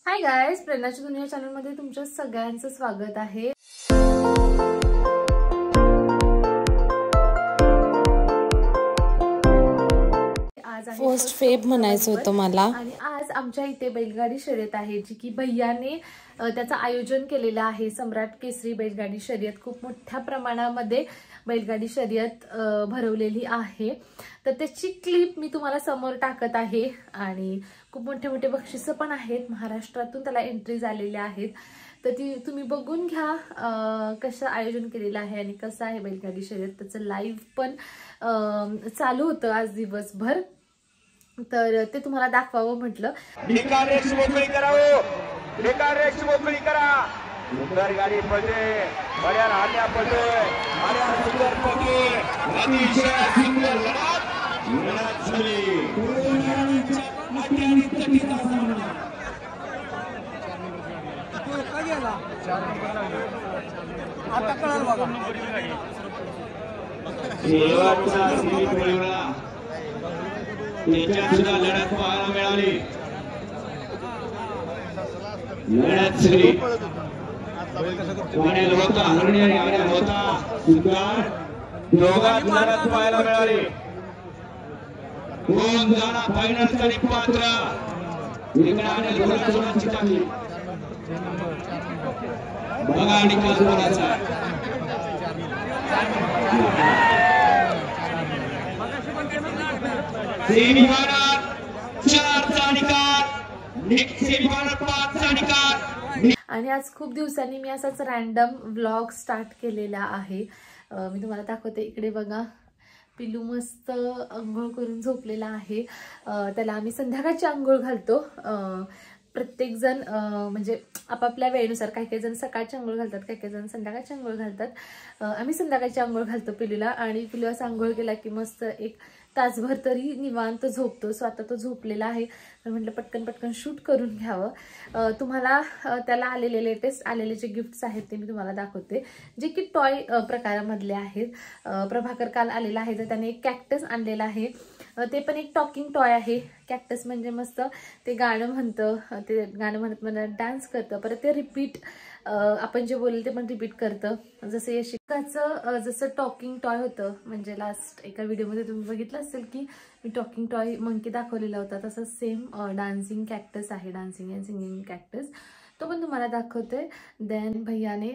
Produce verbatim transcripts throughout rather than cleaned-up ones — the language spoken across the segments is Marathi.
हाय गाइस, प्रेरणाची दुनिया चॅनल मध्ये तुमचं सगळ्यांचं स्वागत आहे। आज फर्स्ट फेब म्हणायचं होतं मला आणि आज आमच्या इथे बैलगाडी शर्यत आहे जी की भैयाने त्याचं आयोजन केलेलं आहे। सम्राट केसरी बैलगाडी शर्यत खूप मोठ्या प्रमाणामध्ये बैलगाडी शर्यत भरवलेली आहे। तर त्याची क्लिप मी तुम्हाला समोर टाकत आहे आणि खूप मोठे मोठे बक्षिसं पण आहेत, महाराष्ट्रातून त्याला एंट्री झालेल्या आहेत। तर ती तुम्ही बघून घ्या कसं आयोजन केलेलं आहे आणि कसं आहे बैलगाडी शर्यत। त्याचं लाईव्ह पण चालू होतं आज दिवसभर, तर ते तुम्हाला दाखवावं म्हटलं। भिकारेक्स मोकळी करावं, भिकारेक्स मोकळी करा। सुंदर गाडी पडते, बड्या राहत्या पडते, बड्या सुंदर पडते, अतिशय सुंदर लढत लढत झाली। अत्याधिक तटीचा सामना का गेला आता कळालं बघा। शेवटचा सेमीफायनलला त्याच्यात सुद्धा लढत पाहायला मिळाली। लढत सगळी पाण्याला होता, हरणी आणि आड्या होता, सुंदर दोघात लढत पाहायला मिळाली। कोण जाणार फायनल साठी पात्र, इकडे आणि दोघात जोडांची टाकली बघा निकाल कोणाचा। सेमीफायनल चारचा निकाल, सेमीफायनल पाचचा निकाल। आणि आज खूप दिवसांनी मी असाच रॅन्डम व्लॉग स्टार्ट केलेला आहे। मी तुम्हाला दाखवते, इकडे बघा पिल्लू मस्त अंघोळ करून झोपलेला आहे। त्याला आम्ही संध्याकाळची अंघोळ घालतो। प्रत्येक जण म्हणजे आपापल्या वेळेनुसार, काही काही जण सकाळची अंघोळ घालतात, काही काही जण संध्याकाळची अंघोळ घालतात। आम्ही संध्याकाळची अंघोळ घालतो पिल्लूला, आणि पिल्लू असं अंघोळ केला की मस्त एक तासभर तरी निवांत झोपतो। सो आता तो झोपलेला आहे, तर म्हटलं पटकन पटकन शूट करून घ्यावं। तुम्हाला त्याला आलेले लेटेस्ट आलेले जे गिफ्ट्स आहेत ते मी तुम्हाला दाखवते, जे की टॉय प्रकारामधले आहेत। प्रभाकर काल आलेला आहे, तर त्याने एक कॅक्टस आणलेला आहे। ते पण एक टॉकिंग टॉय आहे। कॅक्टस म्हणजे मस्त ते गाणं म्हणतं, ते गाणं म्हणत म्हणत डान्स करतं, परत ते रिपीट आपण जे बोलले ते पण रिपीट करतं। जसं यशिकाचं जसं टॉकिंग टॉय होतं, म्हणजे लास्ट एका व्हिडिओमध्ये तुम्ही बघितलं असेल की मी टॉकिंग टॉय मंकी दाखवलेला होता, तसं सेम डान्सिंग कॅक्टस आहे, डान्सिंग अँड सिंगिंग कॅक्टस, तो पण तुम्हाला दाखवते। देन भैयाने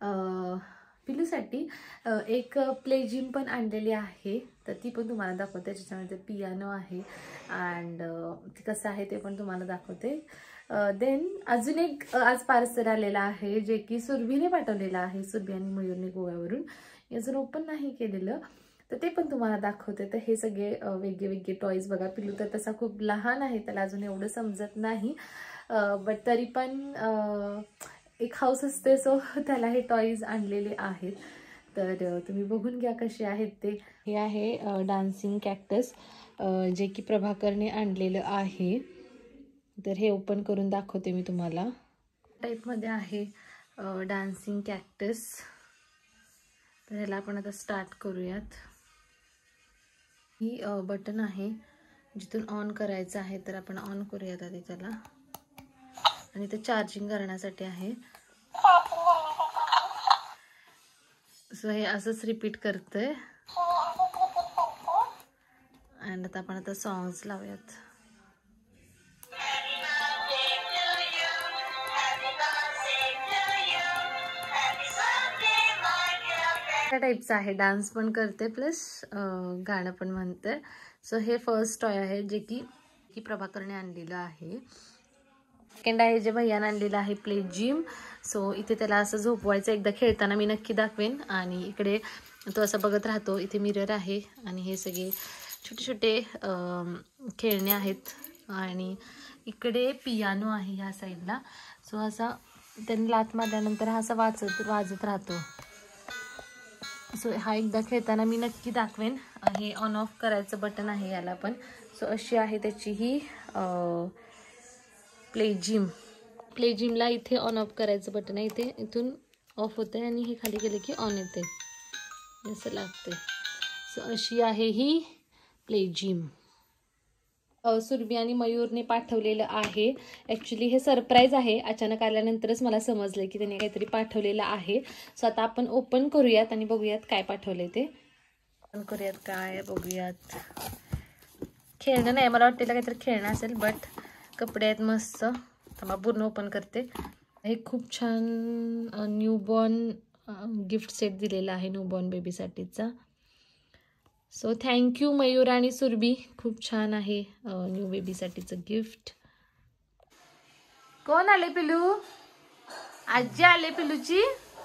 पिलूसाठी एक प्ले जिम पण आणलेली आहे, तर ती पण तुम्हाला दाखवते। त्याच्यामध्ये पियानो आहे अँड ती कसं आहे ते पण तुम्हाला दाखवते। देन अजून एक आज पार्सल आलेला आहे, जे की सुरभीने पाठवलेला आहे। सुरभी आणि मयूरने गोव्यावरून, याचं ओपन नाही केलेलं, तर ते पण तुम्हाला दाखवते। तर हे सगळे वेगळे वेगळे टॉयज बघा। पिलू तर तसा खूप लहान आहे, त्याला अजून एवढं समजत नाही, बट तरी पण एक हाऊस असते, सो त्याला हे टॉयज आणलेले आहेत। तर तुम्ही बघून घ्या कसे आहेत ते। हे आहे डान्सिंग कॅक्टस, जे की प्रभाकरने आणलेलं आहे, तर हे ओपन करून दाखवते मी तुम्हाला। टाईपमध्ये आहे डान्सिंग कॅक्टस, तर ह्याला आपण आता स्टार्ट करूयात। ही बटन आहे जिथून ऑन करायचं आहे, तर आपण ऑन करूयात आधी त्याला, आणि ते चार्जिंग करण्यासाठी आहे। सो हे असंच रिपीट करतंय, अँड आता आपण आता सॉंग्स लावूयात। त्या टाईपचं आहे, डान्स पण करते प्लस गाणं पण म्हणते। सो हे फर्स्ट टॉय आहे, जे की की प्रभाकरने आणलेलं आहे। सेकंड आहे जे भैयाने आणलेलं आहे, प्ले जिम। सो इथे त्याला असं झोपवायचं, एकदा खेळताना मी नक्की दाखवेन। आणि इकडे तो असं बघत राहतो, इथे मिरर आहे, आणि हे सगळे छोटे छोटे खेळणे आहेत, आणि इकडे पियानो आहे ह्या साईडला। सो असा त्यांनी लात मारल्यानंतर हा असा वाजत वाजत राहतो। सो हा एकदा खेळताना मी नक्की दाखवेन। हे ऑन ऑफ करायचं बटन आहे याला पण। सो अशी आहे त्याची ही प्ले जिम। प्ले जिमला इथे ऑन ऑफ करायचं बटन आहे, इथे इथून ऑफ होते आणि हे खाली गेले की ऑन येते, असं लागते। सो अशी आहे ही प्ले जिम। सुरभी आणि मयूरने पाठवलेलं आहे. ॲक्च्युली हे सरप्राईज आहे. अचानक आल्यानंतरच मला समजलं की त्याने काहीतरी पाठवलेलं आहे. सो आता आपण ओपन करूयात आणि बघूयात काय पाठवले ते. ओपन करूयात काय बघूयात. खेळणं नाही, मला वाटतं काहीतरी खेळणं असेल, बट कपडे आहेत मस्त. थांबा पूर्ण ओपन करते. हे खूप छान न्यूबॉर्न गिफ्ट सेट दिलेला आहे न्यूबॉर्न बेबीसाठीचा. सो थँक्यू मयूर आणि सुरभी, खूप छान आहे न्यू बेबीसाठीचं गिफ्ट. कोण आले पिलू? आजी आले पिलूची.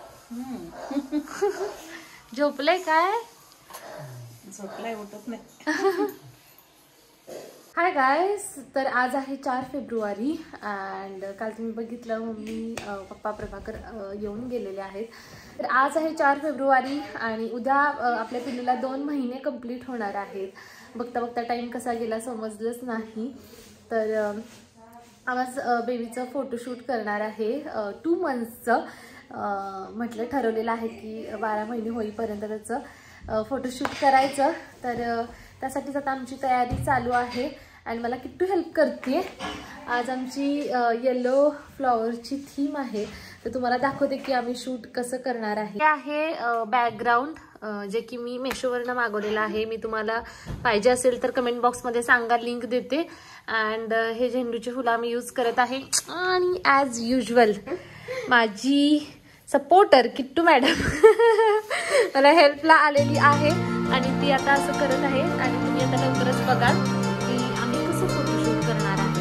झोपलंय काय? झोपलाय, उठत नाही. हाय गायस, तर आज आहे चार फेब्रुवारी अँड काल तुम्ही बघितलं मम्मी पप्पा प्रभाकर येऊन गेलेले आहेत. तर आज आहे चार फेब्रुवारी आणि उद्या आपल्या पिल्लूला दोन महिने कंप्लीट होणार आहेत. बघता बघता टाईम कसा गेला समजलंच नाही. तर आज बेबीचं फोटोशूट करणार आहे टू मंथ्सचं. म्हटलं ठरवलेलं आहे की बारा महिने होईपर्यंत त्याचं फोटोशूट करायचं. तर त्यासाठीच आता आमची तयारी चालू आहे आणि मला किट्टू हेल्प करते. आज आमची येलो फ्लॉवरची थीम आहे, तर तुम्हाला दाखवते की आम्ही शूट कसं करणार आहे. हे आहे बॅकग्राऊंड जे की मी मेशोवरनं मागवलेलं आहे. मी तुम्हाला पाहिजे असेल तर कमेंट बॉक्समध्ये सांगा, लिंक देते. अँड हे झेंडूची फुलं आम्ही यूज करत आहे. आणि ॲज युजल माझी सपोर्टर किट्टू मॅडम मला हेल्पला आलेली आहे आणि ती आता असं करत आहे. आणि तुम्ही आता लवकरच बघाल की आम्ही कसं फोटोशूट करणार आहे.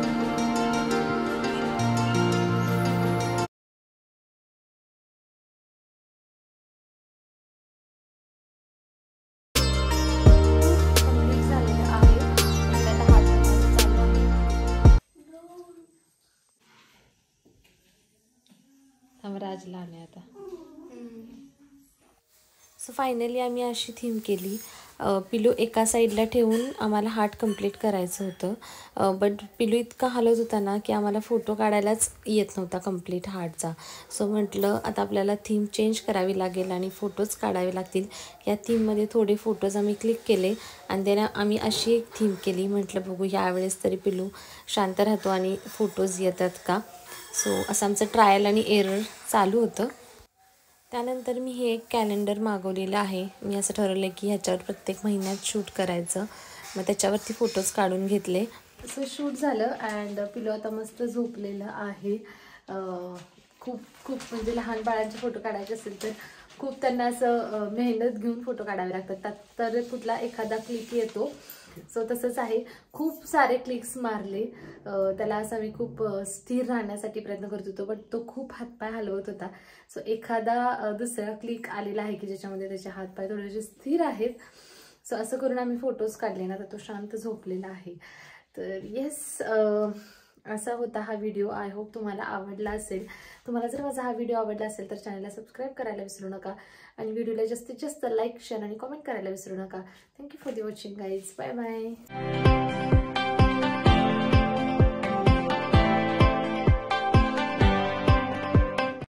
झालेलं आहे. आता हात चालू आहे. राजला आम्ही आता सो फायनली आम्ही अशी थीम केली. पिलू एका साईडला ठेवून आम्हाला हार्ट कंप्लीट करायचं होतं, बट पिलू इतका हलत होता ना की आम्हाला फोटो काढायलाच येत नव्हता कंप्लीट हार्टचा. सो म्हटलं आता आपल्याला थीम चेंज करावी लागेल आणि फोटोज काढावे लागतील. या थीममध्ये थोडे फोटोज आम्ही क्लिक केले आणि त्याला आम्ही अशी एक थीम केली. म्हटलं बघू यावेळेस तरी पिलू शांत राहतो आणि फोटोज येतात का. सो असं आमचं ट्रायल आणि एरर चालू होतं. त्यानंतर मी हे एक कॅलेंडर मागवलेलं आहे. मी असं ठरवलं की ह्याच्यावर प्रत्येक महिन्यात शूट करायचं. मग त्याच्यावरती फोटोज काढून घेतले. असं शूट झालं अँड पिलू आता मस्त झोपलेलं आहे. खूप खूप म्हणजे लहान बाळांचे फोटो काढायचे असेल तर खूप त्यांना असं मेहनत घेऊन फोटो काढावे लागतात, तर कुठला एखादा क्लिक येतो. सो तसंच आहे, खूप सारे क्लिक्स मारले. त्याला असं मी खूप स्थिर राहण्यासाठी प्रयत्न करत होतो, बट तो खूप हातपाय हलवत होता. सो एखादा दुसरा क्लिक आलेला आहे की ज्याच्यामध्ये त्याचे हातपाय थोडेसे स्थिर आहेत. सो असं करून आम्ही फोटोज काढले ना, तर तो शांत झोपलेला आहे. तर येस, असा होता हा व्हिडिओ. आय होप तुम्हाला आवडला असेल. तुम्हाला जर माझा हा व्हिडिओ आवडला असेल तर चॅनलला सबस्क्राईब करायला विसरू नका आणि व्हिडिओला जास्तीत जास्त लाईक, शेअर आणि कमेंट करायला विसरू नका. Thank you for the watching guys. Bye bye.